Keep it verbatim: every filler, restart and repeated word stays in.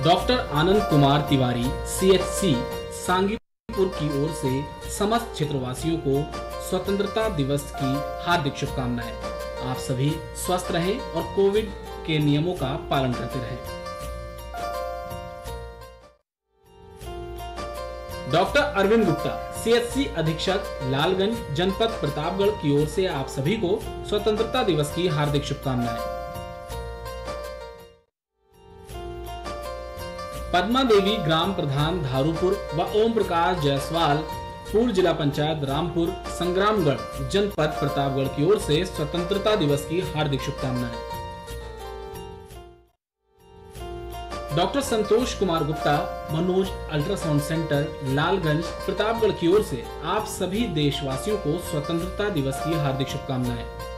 Doctor Anand Kumar Tiwari CHC Sangipur की ओर से समस्त क्षेत्रवासियों को स्वतंत्रता दिवस की हार्दिक शुभकामनाएं। आप सभी स्वस्थ रहें और कोविड के नियमों का पालन करते रहें। डॉक्टर अरविंद गुप्ता सीएचसी अधीक्षक लालगंज जनपद प्रतापगढ़ की ओर से आप सभी को स्वतंत्रता दिवस की हार्दिक शुभकामनाएं। पद्मा देवी ग्राम प्रधान धारूपुर व ओम प्रकाश जायसवाल पूर्व जिला पंचायत रामपुर संग्रामगढ़ जनपद प्रतापगढ़ की ओर से स्वतंत्रता दिवस की हार्दिक शुभकामनाएं। Doctor Santosh Kumar Gupta Manoj ultrasound centre Lalganj Pratapgarh की ओर से आप सभी देशवासियों को स्वतंत्रता दिवस की हार्दिक शुभकामनाएं।